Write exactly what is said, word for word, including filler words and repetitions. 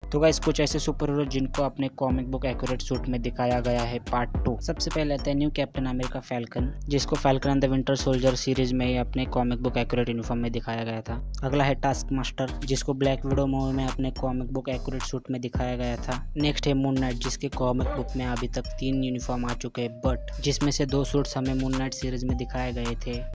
तो गाइस कुछ ऐसे सुपर हीरो जिनको अपने कॉमिक बुक एक्यूरेट सूट में दिखाया गया है पार्ट टू। सबसे पहले आता है न्यू कैप्टन अमेरिका फैल्कन, जिसको Falcon and the Winter Soldier series में ही अपने कॉमिक बुक एक्यूरेट यूनिफॉर्म में दिखाया गया था। अगला है टास्क मास्टर, जिसको ब्लैक विडो मूवी में अपने कॉमिक बुक एक्यूरेट सूट में दिखाया गया था। नेक्स्ट है मून नाइट, जिसके कॉमिक बुक में अभी तक तीन यूनिफॉर्म आ चुके हैं, बट जिसमें से दो सूट्स हमें मून नाइट सीरीज में दिखाए गए थे।